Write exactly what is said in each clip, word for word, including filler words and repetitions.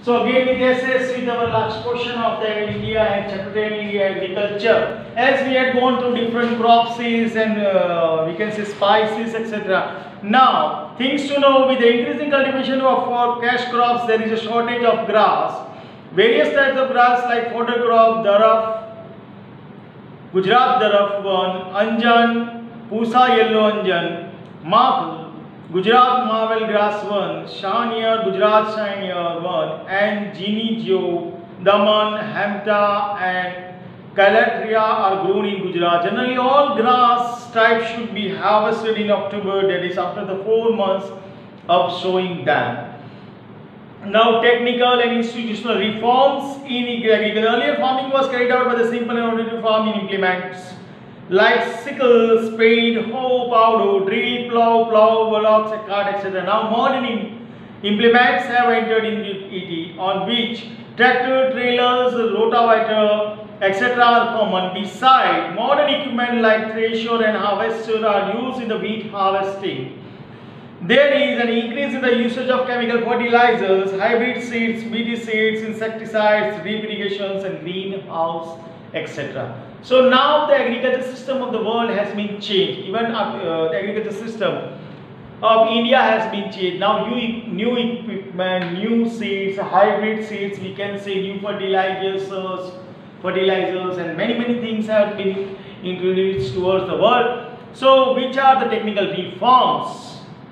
So again we assess with our last portion of the India and chapter ten India agriculture. As we had gone through different crops and uh, we can say spices, et cetera. Now things to know: with the increasing cultivation of for cash crops, there is a shortage of grass. Various types of grass like fodder crop, daraf, Gujarat daraf one, Anjan, Pusa yellow Anjan, Makul, Gujarat Marvel Grass one, Shanier, Gujarat Shanier one, and Gini Jo, Daman, Hamta, and Calatria are grown in Gujarat. Generally, all grass types should be harvested in October, that is after the four months of sowing them. Now, technical and institutional reforms in agriculture. Earlier, farming was carried out by the simple and ordinary farming implements like sickle, spade, hoe, plough, drill, plough, plough, bullocks, cart, et cetera. Now, modern implements have entered in it, on which tractor, trailers, rotavator, et cetera are common. Besides, modern equipment like thresher and harvester are used in the wheat harvesting. There is an increase in the usage of chemical fertilizers, hybrid seeds, Bt seeds, insecticides, drip irrigations, and greenhouse, et cetera. So now the agriculture system of the world has been changed. Even uh, the agriculture system of India has been changed. Now new, new equipment, new seeds, hybrid seeds, we can say new fertilizers, fertilizers, and many many things have been introduced towards the world. So which are the technical reforms?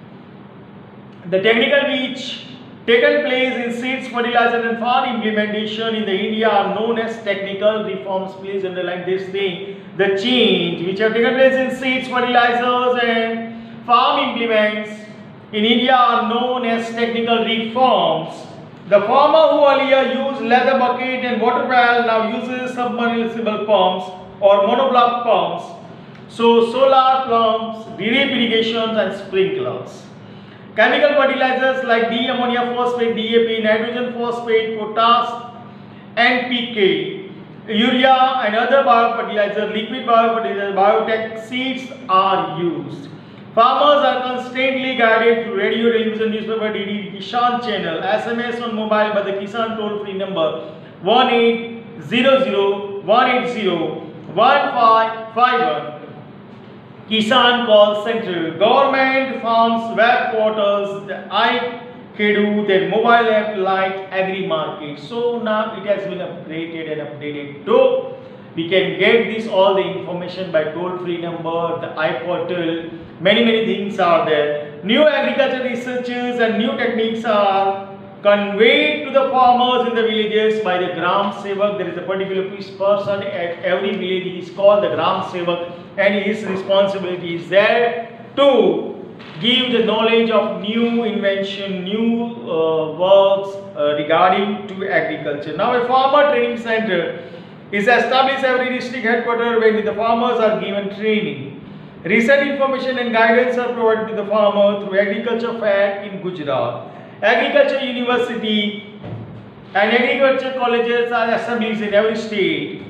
The technical which taken place in seeds, fertilizer and farm implementation in the India are known as technical reforms. Please underline this thing. The change which have taken place in seeds, fertilizers and farm implements in India are known as technical reforms. The farmer who earlier used leather bucket and water well now uses submersible pumps or monoblock pumps. So solar pumps, drip irrigations and sprinklers. Chemical fertilizers like D-ammonia phosphate, D A P, nitrogen phosphate, potash, N P K, urea and other biofertilizer, liquid biofertilizer, biotech seeds are used. Farmers are constantly guided through radio, television, newspaper, D D, Kisan channel, S M S on mobile by the Kisan toll-free number one eight zero zero one eight zero one five five one. Kisan Call Center, Government Farms Web Portals, the I K D U, then mobile app like Agri Market. So now it has been upgraded and updated too. We can get this all the information by toll-free number, the iPortal. Many many things are there. New agriculture researches and new techniques are conveyed to the farmers in the villages by the Gram Sevak. There is a particular person at every village. He is called the Gram Sevak, and his responsibility is there to give the knowledge of new invention, new uh, works uh, regarding to agriculture. Now a farmer training center is established every district headquarters where the farmers are given training. Recent information and guidance are provided to the farmer through agriculture fair in Gujarat. Agriculture university and agriculture colleges are established in every state.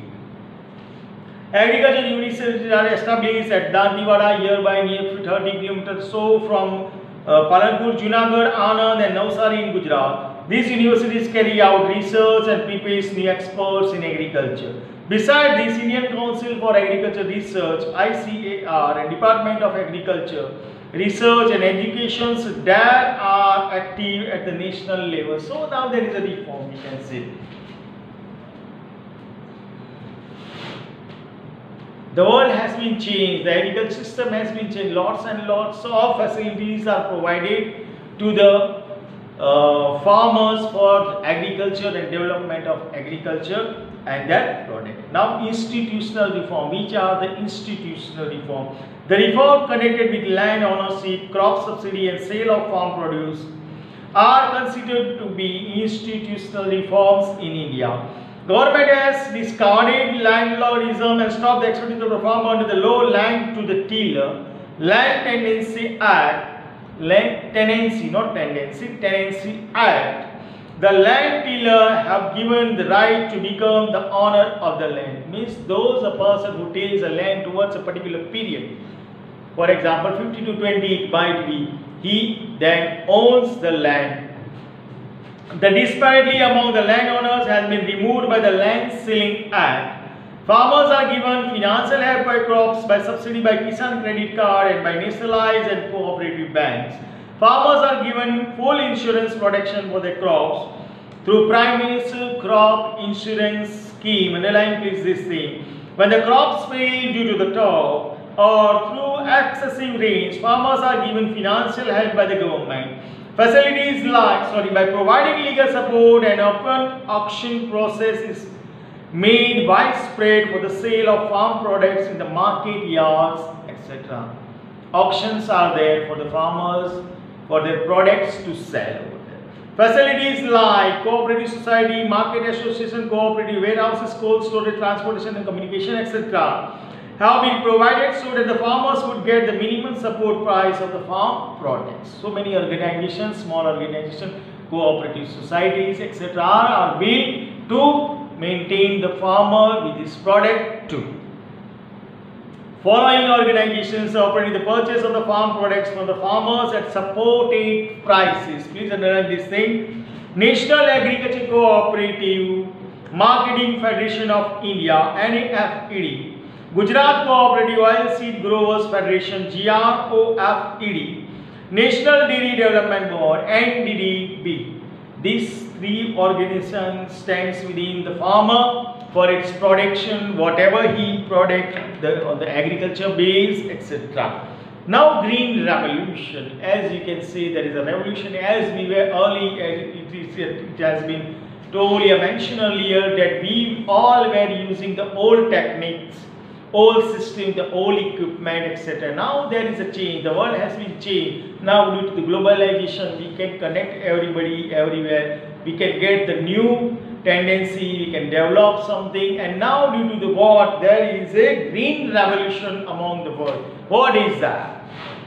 Agriculture universities are established at Dantewada, hereby near thirty kilometers so from uh, Palanpur, Junagadh, Anand and Navsari in Gujarat. These universities carry out research and prepare new experts in agriculture. Besides this, Indian Council for Agriculture Research I C A R and Department of Agriculture Research and Education that are active at the national level. So now there is a reform, we can say. The world has been changed, the agriculture system has been changed, lots and lots of facilities are provided to the uh, farmers for agriculture and development of agriculture and that product. Now institutional reform, which are the institutional reform? The reform connected with land ownership, crop subsidy and sale of farm produce are considered to be institutional reforms in India. Government has discarded landlordism and stopped the exploitation of the farmer under the Low Land to the Tiller Land Tenancy Act. Land Tenancy, not Tendency, Tenancy Act. The land tiller have given the right to become the owner of the land. Means those a person who tills the land towards a particular period. For example, fifty to twenty it might be. He then owns the land The disparity among the landowners has been removed by the Land Ceiling Act. Farmers are given financial help by crops, by subsidy by Kisan Credit Card and by nationalized and cooperative banks. Farmers are given full insurance protection for their crops through Prime Minister Crop Insurance Scheme. Underline please this thing. When the crops fail due to the drought or through excessive rains, farmers are given financial help by the government. Facilities like, sorry, by providing legal support, and open auction process is made widespread for the sale of farm products in the market yards, et cetera. Auctions are there for the farmers for their products to sell. Facilities like cooperative society, market association, cooperative warehouses, cold storage, transportation and communication, et cetera have been provided so that the farmers would get the minimum support price of the farm products. So many organizations, small organizations, cooperative societies, et cetera are built to maintain the farmer with his product too. Following organizations operating the purchase of the farm products from the farmers at supported prices. Please underline this thing. National Agriculture Cooperative Marketing Federation of India, N A F E D. Gujarat Cooperative Oilseed Growers Federation, G R O F E D. National Dairy Development Board, N D D B. These three organizations stands within the farmer for its production, whatever he product, the, on the agriculture base, et cetera. Now, green revolution. As you can see, there is a revolution. As we were early, it, is, it has been told, I mentioned earlier that we all were using the old techniques, old system, the old equipment, et cetera. Now there is a change. The world has been changed. Now due to the globalization, we can connect everybody everywhere. We can get the new tendency, we can develop something, and now due to the war, there is a green revolution among the world. What is that?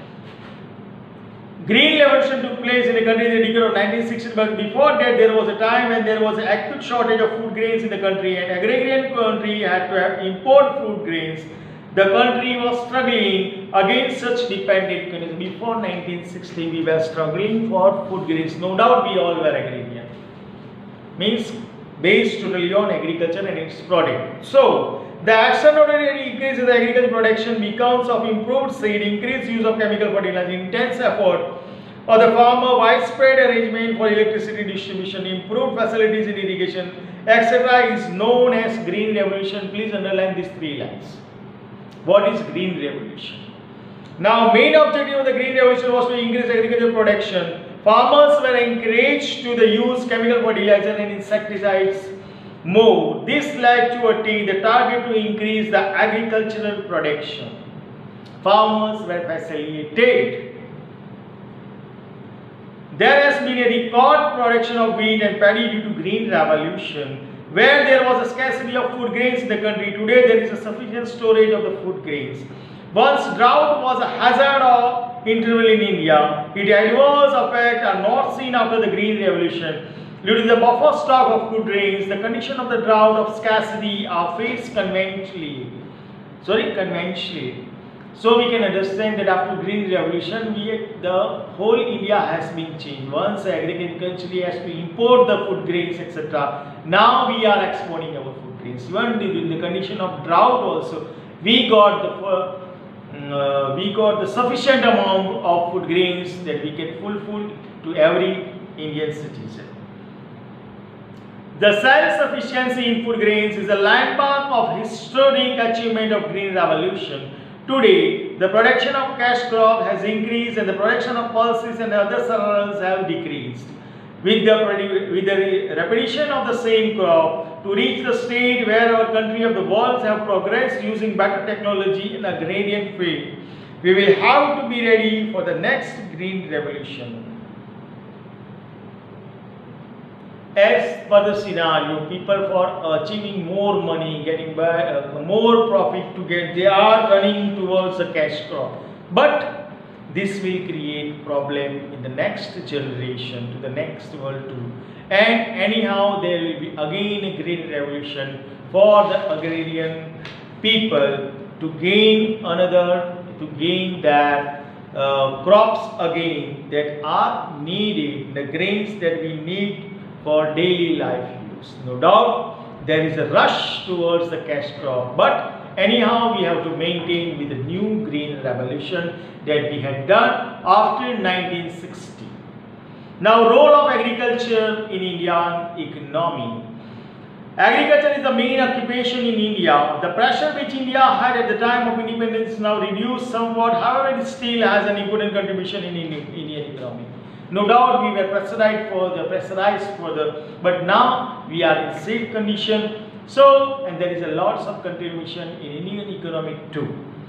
Green revolution took place in the country in the decade of nineteen sixty, but before that there was a time when there was an acute shortage of food grains in the country, and agrarian country had to have import food grains. The country was struggling against such dependent countries. Before nineteen sixty, we were struggling for food grains. No doubt we all were agrarian. Means based totally on agriculture and its product. So, the extraordinary increase in the agricultural production becomes of improved seed, increased use of chemical fertilizer, intense effort of the farmer, widespread arrangement for electricity distribution, improved facilities in irrigation, et cetera is known as green revolution. Please underline these three lines. What is green revolution? Now, main objective of the green revolution was to increase agricultural production. Farmers were encouraged to the use chemical fertilizer and insecticides more. This led to attain the target to increase the agricultural production. Farmers were facilitated. There has been a record production of wheat and paddy due to green revolution. Where there was a scarcity of food grains in the country, today there is a sufficient storage of the food grains. Once drought was a hazard of interval in India, its adverse effects are not seen after the green revolution. Due to the buffer stock of food grains, the condition of the drought of scarcity are faced conventionally. Sorry, conventionally. So we can understand that after green revolution, we, the whole India has been changed. Once agriculture has to import the food grains, et cetera. Now we are exporting our food grains. Even in the condition of drought also, we got the uh, we got the sufficient amount of food grains that we can fulfill to every Indian citizen. The self-sufficiency in food grains is a landmark of historic achievement of green revolution. Today, the production of cash crop has increased and the production of pulses and other cereals have decreased. With the, with the repetition of the same crop, to reach the state where our country of the world have progressed using better technology in agrarian field, we will have to be ready for the next green revolution. As per the scenario, people for achieving more money, getting by, uh, more profit to get, they are running towards the cash crop. But this will create problem in the next generation, to the next world too. And anyhow, there will be again a green revolution for the agrarian people to gain another, to gain their uh, crops again that are needed, the grains that we need for daily life use. No doubt there is a rush towards the cash crop, but anyhow we have to maintain with the new green revolution that we had done after nineteen sixty. Now, role of agriculture in Indian economy. Agriculture is the main occupation in India. The pressure which India had at the time of independence is now reduced somewhat, however it still has an important contribution in Indian economy. No doubt we were pressurized further, pressurized further, but now we are in safe condition. So, and there is a lots of contribution in Indian economy too.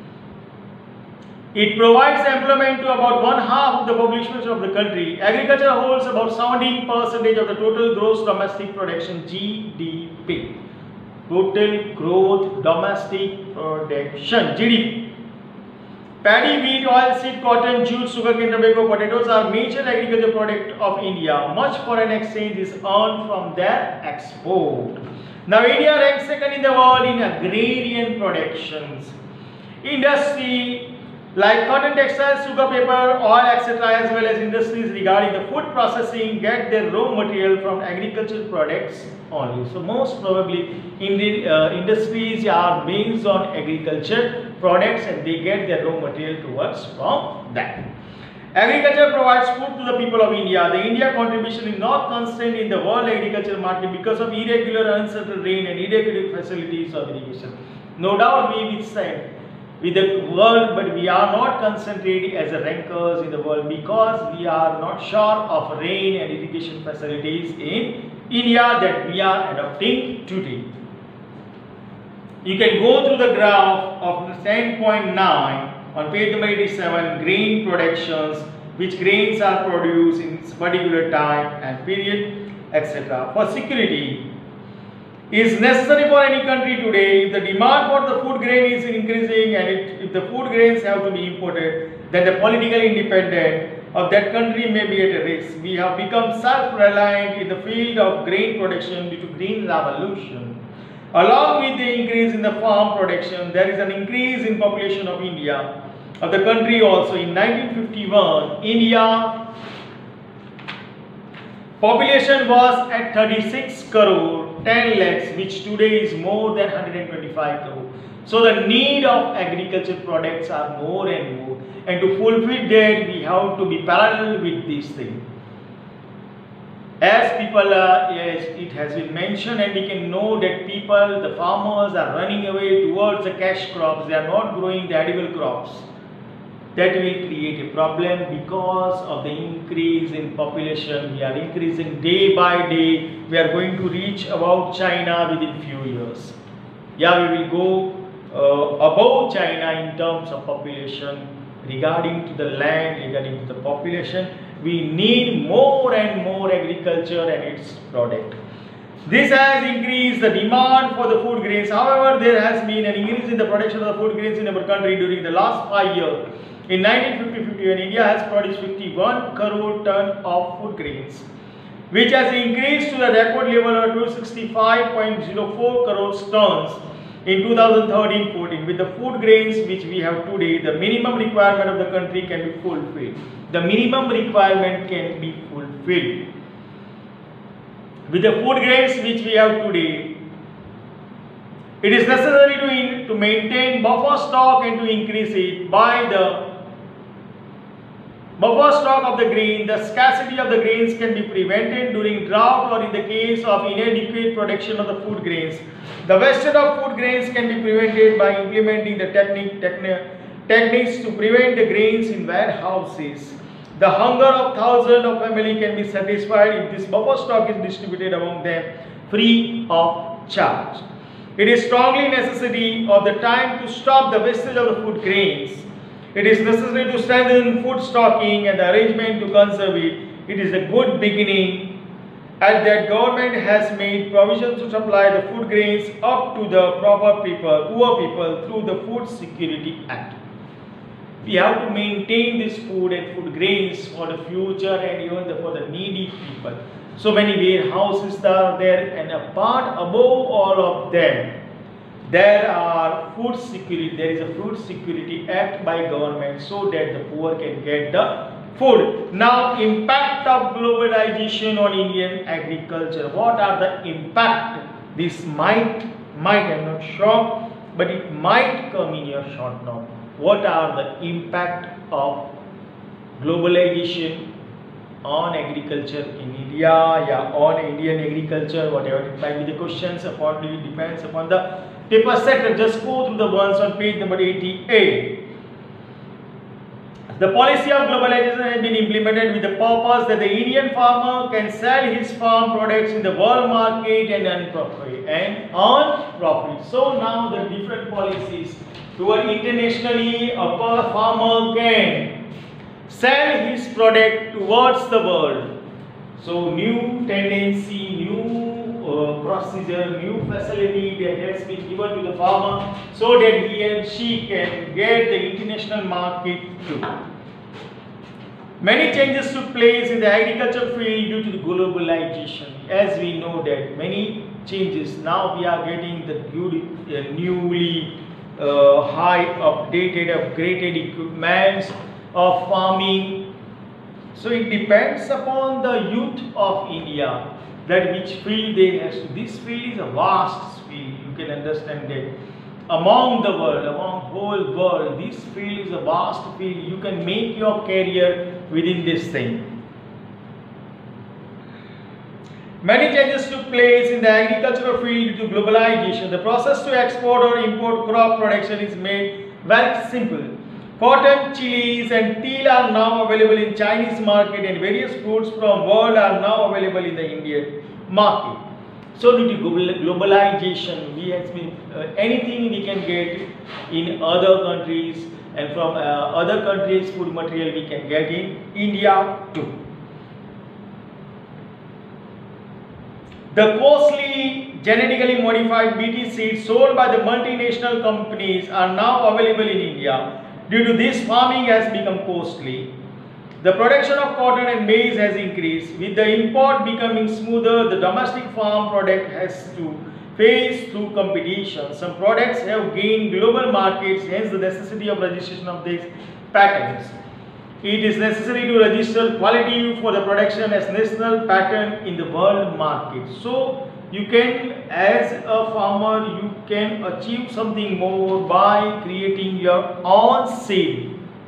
It provides employment to about one half of the population of the country. Agriculture holds about seventeen percent of the total gross domestic production, G D P. Total growth domestic production, G D P. Paddy, wheat, oilseed, cotton, jute, sugarcane, tobacco, potatoes are major agriculture product of India. Much foreign exchange is earned from their export. Now, India ranks second in the world in agrarian productions. Industry like cotton, textiles, sugar, paper, oil, et cetera, as well as industries regarding the food processing get their raw material from agricultural products only. So, most probably, Indian uh, industries are based on agriculture products and they get their raw material towards from that. Agriculture provides food to the people of India. The India contribution is not constant in the world agriculture market because of irregular, uncertain rain and inadequate facilities of irrigation. No doubt we withstand with the world, but we are not concentrated as a rankers in the world because we are not sure of rain and irrigation facilities in India that we are adopting today. You can go through the graph of ten point nine on page number eighty-seven, grain productions, which grains are produced in particular time and period, et cetera. For security, is necessary for any country today. If the demand for the food grain is increasing and it, if the food grains have to be imported, then the political independence of that country may be at a risk. We have become self-reliant in the field of grain production due to green revolution. Along with the increase in the farm production, there is an increase in population of India, of the country also. In nineteen fifty-one, India population was at thirty-six crore ten lakhs, which today is more than one hundred twenty-five crore. So the need of agriculture products are more and more, and to fulfill that we have to be parallel with this thing. As people, uh, as it has been mentioned, and we can know that people, the farmers are running away towards the cash crops. They are not growing the edible crops. That will create a problem because of the increase in population. We are increasing day by day. We are going to reach about China within few years. Yeah, we will go uh, above China in terms of population. Regarding to the land, regarding to the population, we need more and more agriculture and its product. This has increased the demand for the food grains. However, there has been an increase in the production of the food grains in our country during the last five years. In nineteen fifty fifty-one, India has produced fifty-one crore ton of food grains, which has increased to the record level of two hundred sixty-five point zero four crore tons in two thousand thirteen fourteen. With the food grains which we have today, the minimum requirement of the country can be fulfilled. The minimum requirement can be fulfilled. With the food grains which we have today, it is necessary to, in, to maintain buffer stock and to increase it by the buffer stock of the grain. The scarcity of the grains can be prevented during drought or in the case of inadequate production of the food grains. The wastage of food grains can be prevented by implementing the technique, techni techniques to prevent the grains in warehouses. The hunger of thousands of families can be satisfied if this buffer stock is distributed among them free of charge. It is strongly necessary of the time to stop the wastage of the food grains. It is necessary to strengthen food stocking and the arrangement to conserve it. It is a good beginning at that government has made provisions to supply the food grains up to the proper people, poor people through the Food Security Act. We have to maintain this food and food grains for the future and even the, for the needy people. So many warehouses are there, and apart above all of them, there are food security. There is a Food Security Act by government so that the poor can get the food. Now, impact of globalization on Indian agriculture. What are the impact? This might, might, I'm not sure, but it might come in your short note. What are the impact of globalization on agriculture in India, yeah, on Indian agriculture, whatever it might be the questions, accordingly depends upon the paper set. Just go through the ones on page number eighty-eight. The policy of globalization has been implemented with the purpose that the Indian farmer can sell his farm products in the world market and earn profit. And earn profit. So now the different policies toward internationally, a farmer can sell his product towards the world. So new tendency, new uh, procedure, new facility that has been given to the farmer so that he and she can get the international market too. Many changes took place in the agriculture field due to the globalization. As we know that many changes, now we are getting the uh, newly uh, high updated, upgraded equipments of farming. So it depends upon the youth of India that which field they have to. This field is a vast field. You can understand that among the world, among whole world, this field is a vast field. You can make your career within this thing. Many changes took place in the agricultural field due to globalization. The process to export or import crop production is made very simple. Cotton, chilies and teal are now available in Chinese market and various fruits from world are now available in the Indian market. So due to globalization, we have been, uh, anything we can get in other countries, and from uh, other countries food material we can get in India too. The costly genetically modified B T seeds sold by the multinational companies are now available in India. Due to this, farming has become costly. The production of cotton and maize has increased. With the import becoming smoother, the domestic farm product has to face through competition. Some products have gained global markets, hence the necessity of registration of these patents. It is necessary to register quality for the production as national patent in the world market. So you can, as a farmer, you can achieve something more by creating your own seed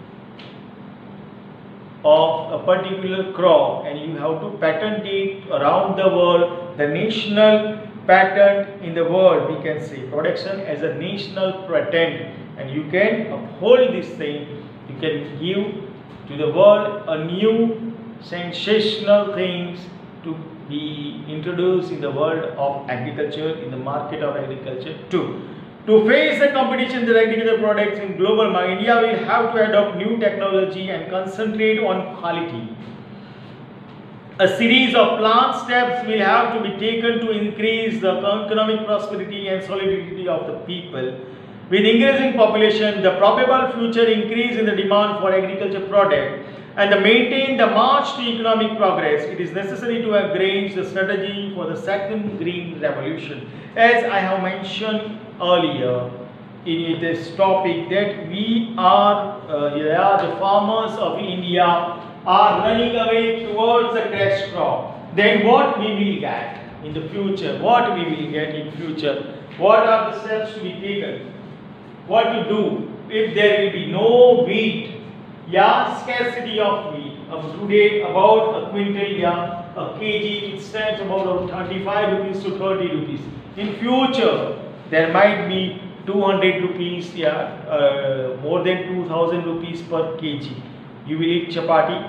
of a particular crop, and you have to patent it around the world. The national patent in the world, we can say production as a national patent, and you can uphold this thing. You can give to the world a new sensational things to be introduced in the world of agriculture, in the market of agriculture too. To face the competition in the agricultural products in global market, India will have to adopt new technology and concentrate on quality. A series of planned steps will have to be taken to increase the economic prosperity and solidarity of the people. With increasing population, the probable future increase in the demand for agriculture product and to maintain the march to economic progress, it is necessary to arrange the strategy for the second green revolution. As I have mentioned earlier in this topic, that we are, uh, yeah, the farmers of India are running away towards the cash crop. Then what we will get in the future? What we will get in future? What are the steps to be taken? What to do if there will be no wheat? Yeah, scarcity of wheat. Of today, about a quintal, yeah, a kg, it stands about thirty-five rupees to thirty rupees. In future, there might be two hundred rupees, yeah, uh, more than two thousand rupees per kg. You will eat chapati.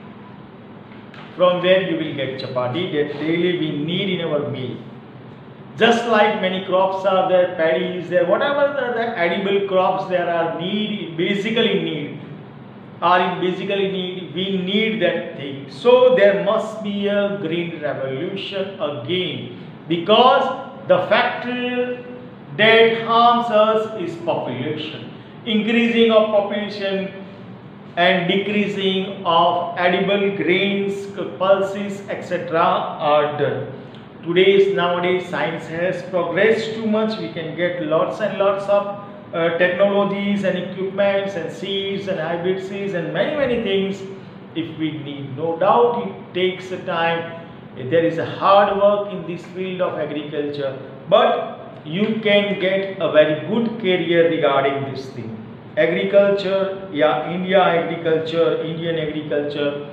From where you will get chapati that daily we need in our meal. Just like many crops are there, paddy is there, whatever the, the edible crops there are need, basically need, are in basically need, we need that thing. So there must be a green revolution again, because the factor that harms us is population. Increasing of population and decreasing of edible grains, pulses, et cetera are done. Today's nowadays science has progressed too much. We can get lots and lots of uh, technologies and equipments and seeds and hybrid seeds and many many things if we need. No doubt it takes a time. There is a hard work in this field of agriculture, but you can get a very good career regarding this thing. Agriculture, yeah, India agriculture, Indian agriculture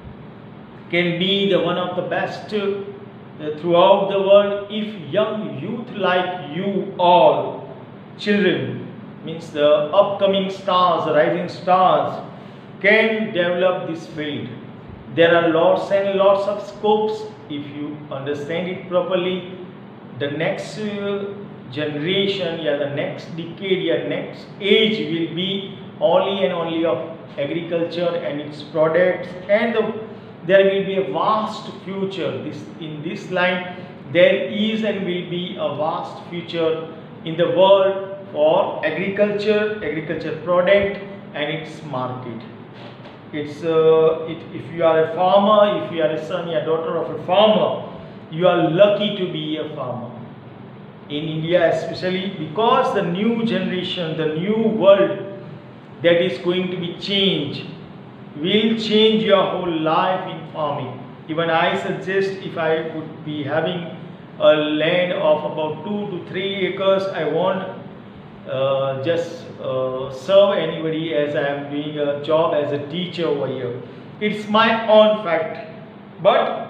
can be the one of the best uh, throughout the world if young youth like you all, children, means the upcoming stars, rising stars, can develop this field. There are lots and lots of scopes if you understand it properly. The next uh, generation, yeah, the next decade, yeah, next age will be only and only of agriculture and its products, and the, there will be a vast future. This in this line, there is and will be a vast future in the world for agriculture, agriculture product and its market. It's uh, it, if you are a farmer, if you are a son or daughter of a farmer, you are lucky to be a farmer. In India especially, because the new generation, the new world that is going to be changed will change your whole life in farming. Even I suggest, if I would be having a land of about two to three acres, I won't uh, just uh, serve anybody as I am doing a job as a teacher over here. It's my own fact. But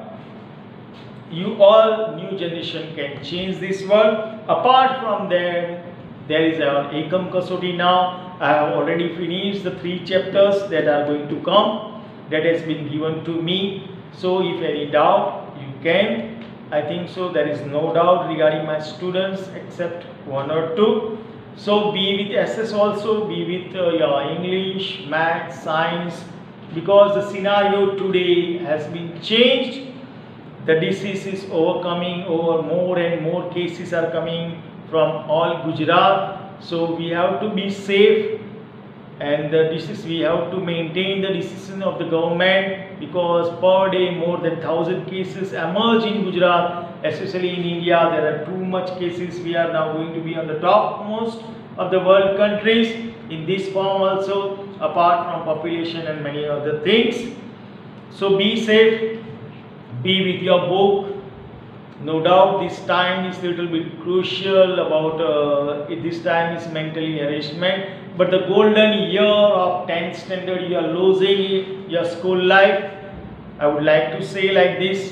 you all, new generation, can change this world. Apart from them, there is our Ekam Kasoti now. I have already finished the three chapters that are going to come, that has been given to me. So if any doubt, you can. I think so there is no doubt regarding my students except one or two. So be with S S also, be with uh, your English, math, science, because the scenario today has been changed. The disease is overcoming, over more and more cases are coming from all Gujarat. So we have to be safe, and the disease, we have to maintain the decision of the government, because per day more than one thousand cases emerge in Gujarat, especially in India. There are too much cases. We are now going to be on the topmost of the world countries in this form also, apart from population and many other things. So be safe. Be with your book. No doubt this time is little bit crucial about uh, this time is mentally harassment, but the golden year of tenth standard, you are losing your school life. I would like to say like this,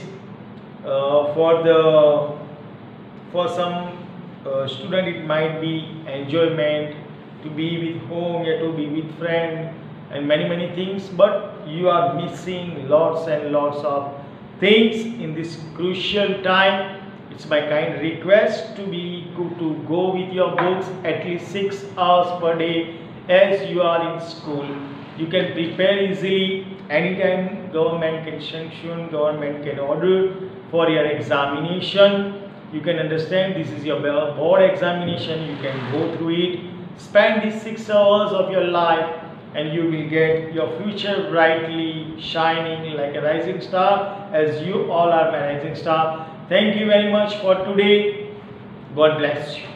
uh, for the for some uh, student it might be enjoyment to be with home, yeah, to be with friend and many many things, but you are missing lots and lots of things in this crucial time. It's my kind request to be to go with your books at least six hours per day as you are in school. You can prepare easily. Anytime government can sanction, government can order for your examination. You can understand this is your board examination. You can go through it. Spend these six hours of your life, and you will get your future brightly shining like a rising star, as you all are my rising star. Thank you very much for today. God bless you.